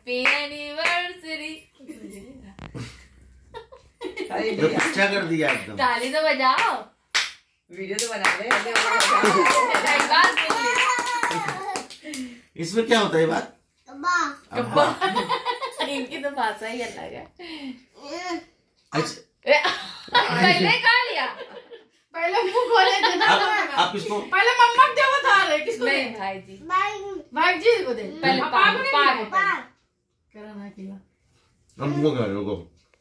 Happy anniversary. अच्छा कर दिया एकदम। ताली तो बजाओ, वीडियो तो बना ले। इसमें क्या होता है बात? अब्बा। इनकी तो भाषा ही अलग है। अच्छा पहले खा लिया, पहले मुंह खोले थे ना। आप किसको? पहले मम्मा क्या बता रहे, किसको? नहीं भाई जी, भाई जी को दे। पहले पापा करना किया। हम वो कर रहे हो।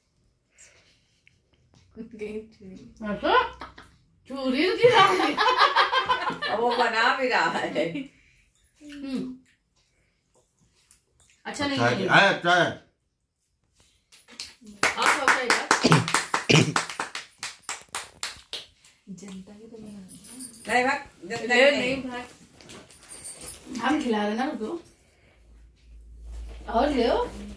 अच्छा चोरी की रानी। वो बना भी रहा है। अच्छा नहीं अच्छा है, अच्छा है। आप सही बात। जनता की तो नहीं भाग, नहीं भाई, हम खिला रहे ना उसको। और ले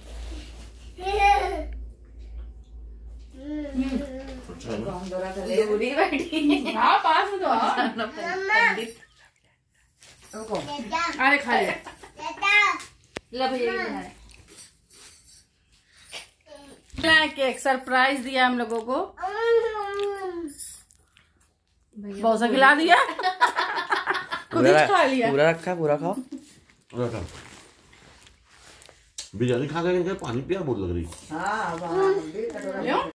दूरी बैठी। हाँ पास में तो पंडित अरे खा ले। ला भैया केक सरप्राइज दिया हम लोगों को, बहुत सा खिला दिया। खुद ही खा लिया। पूरा रखा, पूरा खाओ। बिरयानी खा कर पानी पिया, बहुत लग रही। हाँ